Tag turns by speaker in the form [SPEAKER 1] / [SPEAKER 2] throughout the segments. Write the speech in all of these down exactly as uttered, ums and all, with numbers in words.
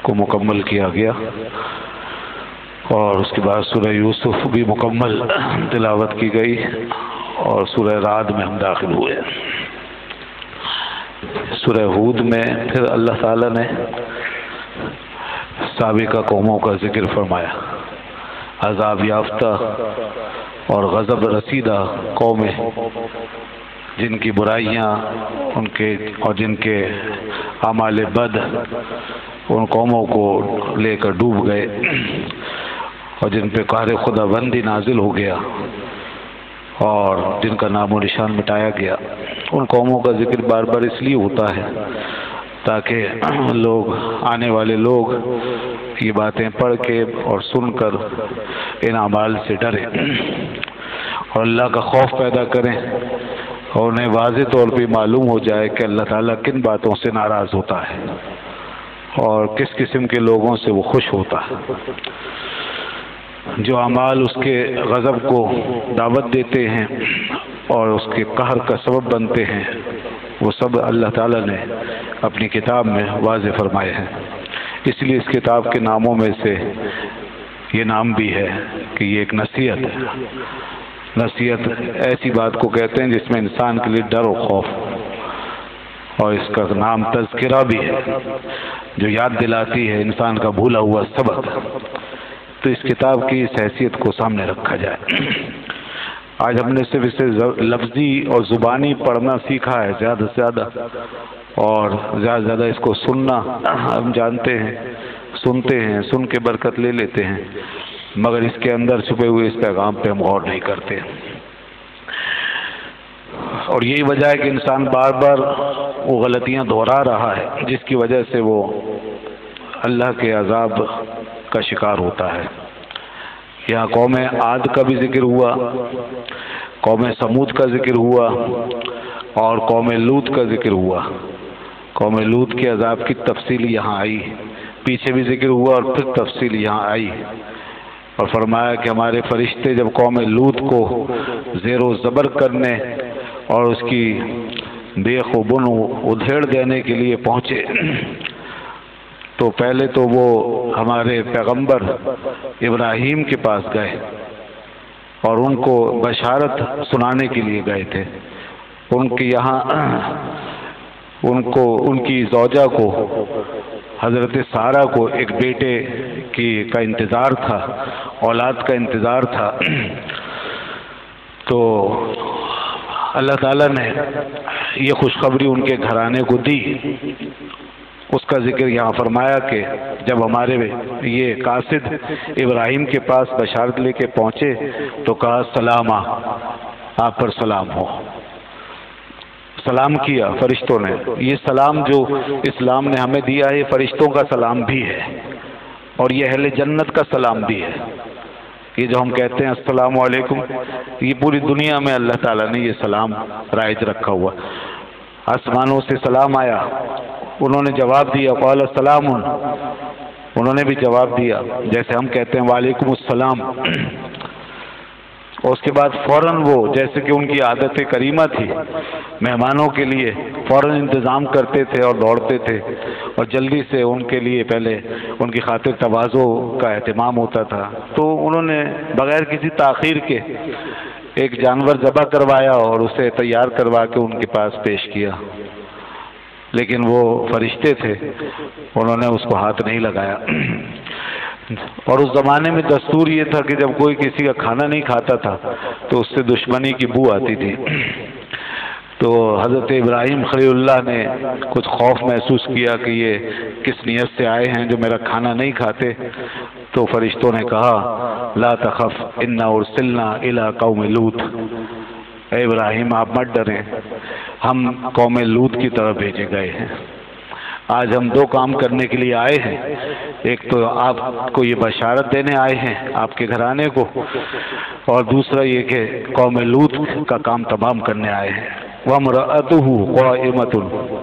[SPEAKER 1] کو مکمل کیا گیا اور اس کے بعد سورہ یوسف بھی مکمل تلاوت کی گئی اور سورہ رعد میں ہم داخل ہوئے۔ سورہ ہود میں پھر اللہ تعالیٰ نے سابقہ قوموں کا ذکر فرمایا، عذاب یافتہ اور غضب رسیدہ قومیں جن کی برائیاں ان کے اور جن کے اعمال بد ان قوموں کو لے کر ڈوب گئے اور جن پہ قہر خدا بندی نازل ہو گیا اور جن کا نام و نشان مٹایا گیا، ان قوموں کا ذکر بار بار اس لیے ہوتا ہے تاکہ لوگ آنے والے لوگ یہ باتیں پڑھ کے اور سن کر ان اعمال سے ڈریں اور اللہ کا خوف پیدا کریں اور انہیں واضح طور پہ معلوم ہو جائے کہ اللہ تعالیٰ کن باتوں سے ناراض ہوتا ہے اور کس قسم کے لوگوں سے وہ خوش ہوتا ہے۔ جو اعمال اس کے غضب کو دعوت دیتے ہیں اور اس کے قہر کا سبب بنتے ہیں وہ سب اللہ تعالیٰ نے اپنی کتاب میں واضح فرمائے ہیں۔ اس لیے اس کتاب کے ناموں میں سے یہ نام بھی ہے کہ یہ ایک نصیحت ہے۔ نصیحت ایسی بات کو کہتے ہیں جس میں انسان کے لیے ڈر و خوف، اور اس کا نام تذکرہ بھی ہے جو یاد دلاتی ہے انسان کا بھولا ہوا سبق۔ تو اس کتاب کی اس حیثیت کو سامنے رکھا جائے۔ آج ہم نے صرف اسے لفظی اور زبانی پڑھنا سیکھا ہے زیادہ سے زیادہ، اور زیادہ سے زیادہ اس کو سننا ہم جانتے ہیں، سنتے ہیں، سن کے برکت لے لیتے ہیں، مگر اس کے اندر چھپے ہوئے اس پیغام پہ ہم غور نہیں کرتے۔ اور یہی وجہ ہے کہ انسان بار بار وہ غلطیاں دہرا رہا ہے جس کی وجہ سے وہ اللہ کے عذاب کا شکار ہوتا ہے۔ یہاں قوم عاد کا بھی ذکر ہوا، قوم سمود کا ذکر ہوا اور قوم لوط کا ذکر ہوا۔ قوم لوط کے عذاب کی تفصیل یہاں آئی، پیچھے بھی ذکر ہوا اور پھر تفصیل یہاں آئی، اور فرمایا کہ ہمارے فرشتے جب قوم لوط کو زیر و زبر کرنے اور اس کی بیخ و بن ادھیڑ دینے کے لیے پہنچے تو پہلے تو وہ ہمارے پیغمبر ابراہیم کے پاس گئے اور ان کو بشارت سنانے کے لیے گئے تھے۔ ان کے یہاں ان کو ان کی زوجہ کو حضرت سارہ کو ایک بیٹے کی کا انتظار تھا، اولاد کا انتظار تھا، تو اللہ تعالیٰ نے یہ خوشخبری ان کے گھرانے کو دی۔ اس کا ذکر یہاں فرمایا کہ جب ہمارے یہ قاصد ابراہیم کے پاس بشارت لے کے پہنچے تو کہا سلام، آپ پر سلام ہو، سلام کیا فرشتوں نے۔ یہ سلام جو اسلام نے ہمیں دیا ہے یہ فرشتوں کا سلام بھی ہے اور یہ اہل جنت کا سلام بھی ہے۔ یہ جو ہم کہتے ہیں السلام علیکم، یہ پوری دنیا میں اللہ تعالیٰ نے یہ سلام رائج رکھا ہوا۔ آسمانوں سے سلام آیا، انہوں نے جواب دیا قال السلام، انہوں نے بھی جواب دیا جیسے ہم کہتے ہیں وعلیکم السلام، اور اس کے بعد فوراً وہ جیسے کہ ان کی عادت کریمہ تھی مہمانوں کے لیے فوراً انتظام کرتے تھے اور دوڑتے تھے اور جلدی سے ان کے لیے پہلے ان کی خاطر تواضع کا اہتمام ہوتا تھا، تو انہوں نے بغیر کسی تاخیر کے ایک جانور ذبح کروایا اور اسے تیار کروا کے ان کے پاس پیش کیا، لیکن وہ فرشتے تھے، انہوں نے اس کو ہاتھ نہیں لگایا۔ اور اس زمانے میں دستور یہ تھا کہ جب کوئی کسی کا کھانا نہیں کھاتا تھا تو اس سے دشمنی کی بو آتی تھی، تو حضرت ابراہیم خلیل اللہ نے کچھ خوف محسوس کیا کہ یہ کس نیت سے آئے ہیں جو میرا کھانا نہیں کھاتے، تو فرشتوں نے کہا لا تخف انا ارسلنا الی قوم لوط، اے ابراہیم آپ مت ڈریں، ہم قوم لوط کی طرف بھیجے گئے ہیں۔ آج ہم دو کام کرنے کے لیے آئے ہیں، ایک تو آپ کو یہ بشارت دینے آئے ہیں آپ کے گھرانے کو، اور دوسرا یہ کہ قوم لوط کا کام تمام کرنے آئے ہیں۔ وَامْرَأَتُهُ قَائِمَةٌ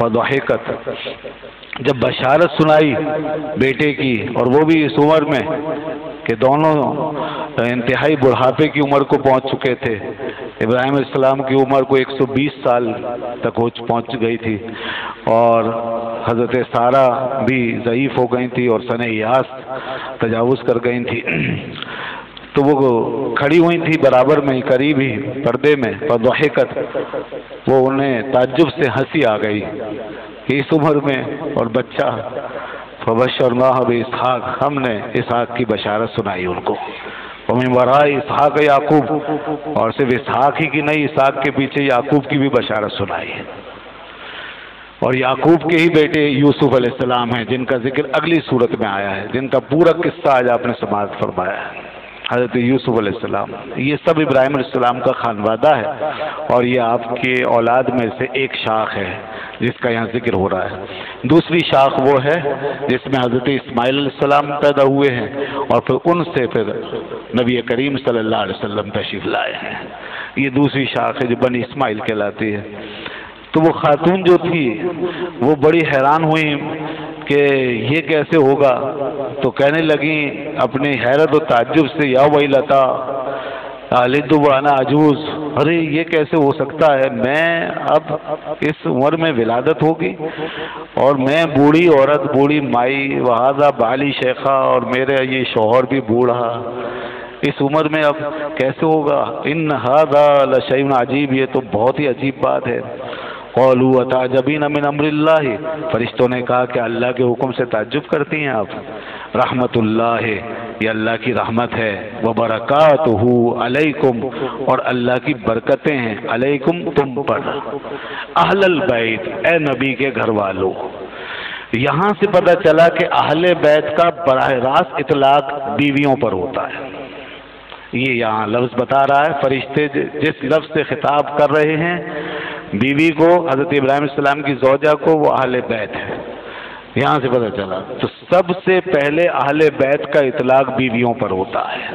[SPEAKER 1] فضحکت، جب بشارت سنائی بیٹے کی، اور وہ بھی اس عمر میں کہ دونوں انتہائی بڑھاپے کی عمر کو پہنچ چکے تھے. ابراہیم علیہ السلام کی عمر کو ایک سو بیس سال تک پہنچ گئی تھی، اور حضرت سارہ بھی ضعیف ہو گئی تھی اور سن ایاس تجاوز کر گئی تھی. تو وہ کھڑی ہوئی تھی برابر میں قریب ہی پردے میں، فضحکت، وہ انہیں تعجب سے ہنسی آ گئی اس عمر میں، اور بچہ فبشرناہ باسحاق، ہم نے اسحاق کی بشارت سنائی ان کو. ومن وراء اسحاق یعقوب، اور صرف اسحاق ہی کی نہیں، اسحاق کے پیچھے یعقوب کی بھی بشارت سنائی. اور یعقوب کے ہی بیٹے یوسف علیہ السلام ہیں جن کا ذکر اگلی صورت میں آیا ہے، جن کا پورا قصہ آج آپ نے سماعت فرمایا ہے. حضرت یوسف علیہ السلام، یہ سب ابراہیم علیہ السلام کا خانوادہ ہے، اور یہ آپ کے اولاد میں سے ایک شاخ ہے جس کا یہاں ذکر ہو رہا ہے. دوسری شاخ وہ ہے جس میں حضرت اسماعیل علیہ السلام پیدا ہوئے ہیں، اور پھر ان سے پھر نبی کریم صلی اللہ علیہ وسلم تشریف لائے ہیں. یہ دوسری شاخ ہے جو بنی اسماعیل کہلاتی ہے. تو وہ خاتون جو تھی وہ بڑی حیران ہوئی کہ یہ کیسے ہوگا، تو کہنے لگیں اپنی حیرت و تعجب سے، یا ویلتا الد وانا عجوز، ارے یہ کیسے ہو سکتا ہے، میں اب اس عمر میں ولادت ہوگی، اور میں بوڑھی عورت، بوڑھی مائی، وہذا بالی شیخہ، اور میرے یہ شوہر بھی بوڑھا، اس عمر میں اب کیسے ہوگا. ان ھذا لشیء عجیب، یہ تو بہت ہی عجیب بات ہے. قالوا اتعجبین من امر اللہ، فرشتوں نے کہا کہ اللہ کے حکم سے تعجب کرتی ہیں آپ. رحمت اللہ، یہ اللہ کی رحمت ہے. وبرکاتہ علیکم، اور اللہ کی برکتیں ہیں علیکم تم پر. اہل البیت، اے نبی کے گھر والوں. یہاں سے پتہ چلا کہ اہل بیت کا براہ راست اطلاق بیویوں پر ہوتا ہے. یہ یہاں لفظ بتا رہا ہے، فرشتے جس لفظ سے خطاب کر رہے ہیں بیوی کو، حضرت ابراہیم علیہ السلام کی زوجہ کو، وہ اہل بیت ہے. یہاں سے پتہ چلا تو سب سے پہلے اہل بیت کا اطلاق بیویوں پر ہوتا ہے.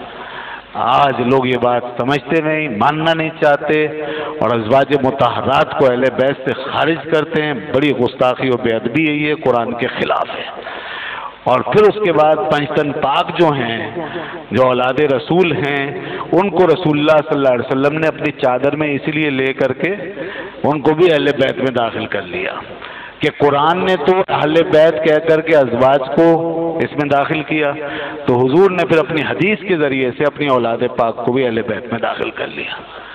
[SPEAKER 1] آج لوگ یہ بات سمجھتے نہیں، ماننا نہیں چاہتے، اور ازواج مطہرات کو اہل بیت سے خارج کرتے ہیں. بڑی گستاخی و بے ادبی ہے، یہ قرآن کے خلاف ہے. اور پھر اس کے بعد پنجتن پاک جو ہیں، جو اولاد رسول ہیں، ان کو رسول اللہ صلی اللہ علیہ وسلم نے اپنی چادر میں اسی لیے لے کر کے ان کو بھی اہل بیت میں داخل کر لیا کہ قرآن نے تو اہل بیت کہہ کر کے ازواج کو اس میں داخل کیا، تو حضور نے پھر اپنی حدیث کے ذریعے سے اپنی اولاد پاک کو بھی اہل بیت میں داخل کر لیا.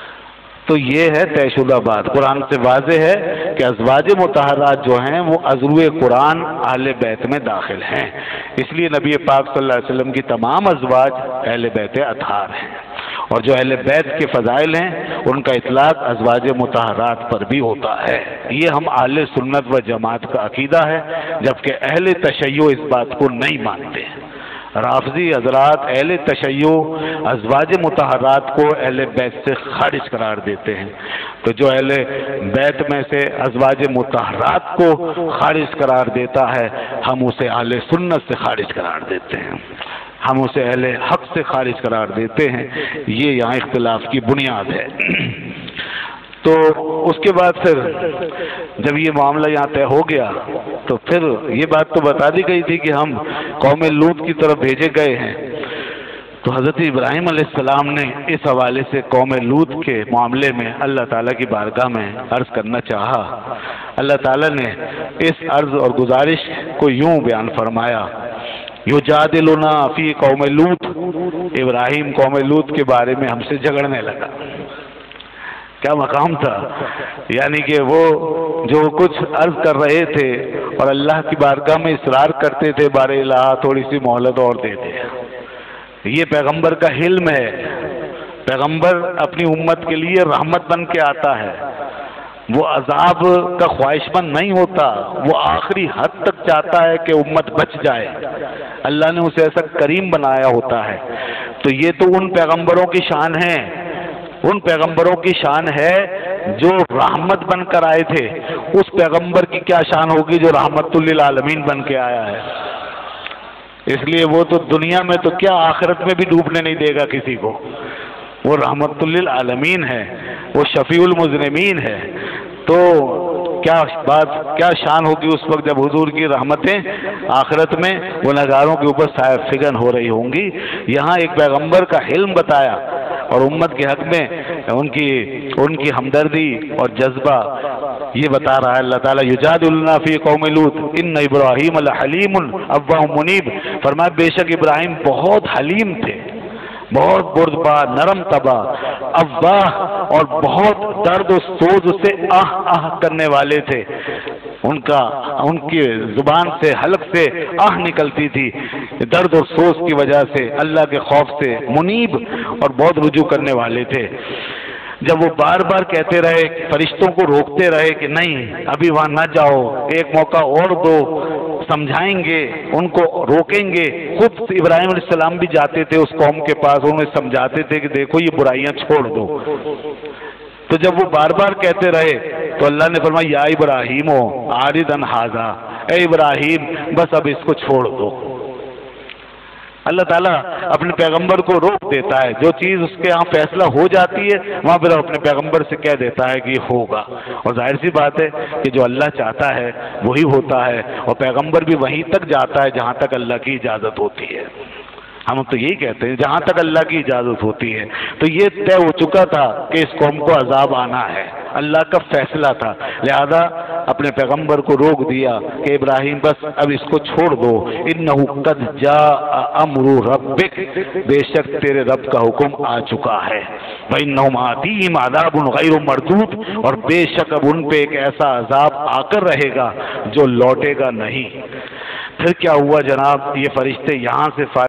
[SPEAKER 1] تو یہ ہے طے شدہ بات، قرآن سے واضح ہے کہ ازواج مطہرات جو ہیں وہ عذرو قرآن اہل بیت میں داخل ہیں. اس لیے نبی پاک صلی اللہ علیہ وسلم کی تمام ازواج اہل بیت اطہار ہیں، اور جو اہل بیت کے فضائل ہیں ان کا اطلاق ازواج مطہرات پر بھی ہوتا ہے. یہ ہم اہل سنت و جماعت کا عقیدہ ہے، جبکہ اہل تشیع اس بات کو نہیں مانتے ہیں. رافضی حضرات اہل تشیع ازواج مطہرات کو اہل بیت سے خارج قرار دیتے ہیں. تو جو اہل بیت میں سے ازواج مطہرات کو خارج قرار دیتا ہے، ہم اسے اہل سنت سے خارج قرار دیتے ہیں، ہم اسے اہل حق سے خارج قرار دیتے ہیں. یہ یہاں اختلاف کی بنیاد ہے. تو اس کے بعد پھر جب یہ معاملہ یہاں طے ہو گیا تو پھر یہ بات تو بتا دی گئی تھی کہ ہم قوم لوط کی طرف بھیجے گئے ہیں. تو حضرت ابراہیم علیہ السلام نے اس حوالے سے قوم لوط کے معاملے میں اللہ تعالیٰ کی بارگاہ میں عرض کرنا چاہا. اللہ تعالیٰ نے اس عرض اور گزارش کو یوں بیان فرمایا، یجادلنا فی قوم لوط، ابراہیم قوم لوط کے بارے میں ہم سے جھگڑنے لگا. کیا مقام تھا، یعنی کہ وہ جو کچھ عرض کر رہے تھے اور اللہ کی بارگاہ میں اصرار کرتے تھے، بار الہ تھوڑی سی مہلت اور دے دے. یہ پیغمبر کا حلم ہے. پیغمبر اپنی امت کے لیے رحمت بن کے آتا ہے، وہ عذاب کا خواہش مند نہیں ہوتا، وہ آخری حد تک چاہتا ہے کہ امت بچ جائے. اللہ نے اسے ایسا کریم بنایا ہوتا ہے. تو یہ تو ان پیغمبروں کی شان ہے، ان پیغمبروں کی شان ہے جو رحمت بن کر آئے تھے. اس پیغمبر کی کیا شان ہوگی جو رحمت للعالمین بن کے آیا ہے. اس لیے وہ تو دنیا میں تو کیا آخرت میں بھی ڈوبنے نہیں دے گا کسی کو. وہ رحمت للعالمین ہے، وہ شفیع المذنبین ہے. تو کیا بات کیا شان ہوگی اس وقت جب حضور کی رحمتیں آخرت میں گنہگاروں کے اوپر صاحب فگن ہو رہی ہوں گی۔ یہاں ایک پیغمبر کا حلم بتایا اور امت کے حق میں ان کی ان کی ہمدردی اور جذبہ یہ بتا رہا ہے اللہ تعالیٰ، یجادلنا فی قوم لوط ان ابراہیم لحلیم اوہ منیب، فرمایا بے شک ابراہیم بہت حلیم تھے، بہت بردبار، نرم طبع، اواہ اور بہت درد و سوز سے آہ آہ کرنے والے تھے۔ ان کا ان کی زبان سے حلق سے آہ نکلتی تھی درد اور سوز کی وجہ سے، اللہ کے خوف سے، منیب اور بہت رجوع کرنے والے تھے۔ جب وہ بار بار کہتے رہے، فرشتوں کو روکتے رہے کہ نہیں ابھی وہاں نہ جاؤ، ایک موقع اور دو، سمجھائیں گے، ان کو روکیں گے۔ خود ابراہیم علیہ السلام بھی جاتے تھے اس قوم کے پاس، انہیں سمجھاتے تھے کہ دیکھو یہ برائیاں چھوڑ دو۔ تو جب وہ بار بار کہتے رہے تو اللہ نے فرمایا یا ابراہیم اعرض عن ھذا، اے ابراہیم بس اب اس کو چھوڑ دو۔ اللہ تعالیٰ اپنے پیغمبر کو روک دیتا ہے، جو چیز اس کے ہاں فیصلہ ہو جاتی ہے وہاں پھر اپنے پیغمبر سے کہہ دیتا ہے کہ یہ ہوگا، اور ظاہر سی بات ہے کہ جو اللہ چاہتا ہے وہی ہوتا ہے، اور پیغمبر بھی وہیں تک جاتا ہے جہاں تک اللہ کی اجازت ہوتی ہے۔ ہم تو یہی کہتے ہیں جہاں تک اللہ کی اجازت ہوتی ہے۔ تو یہ طے ہو چکا تھا کہ اس قوم کو عذاب آنا ہے، اللہ کا فیصلہ تھا، لہذا اپنے پیغمبر کو روک دیا کہ ابراہیم بس اب اس کو چھوڑ دو، انہ قد جاء امر ربک، بے شک تیرے رب کا حکم آ چکا ہے، وانہم آتیہم عذاب غیر مردود، اور بے شک اب ان پہ ایک ایسا عذاب آ کر رہے گا جو لوٹے گا نہیں۔ پھر کیا ہوا جناب، یہ فرشتے یہاں سے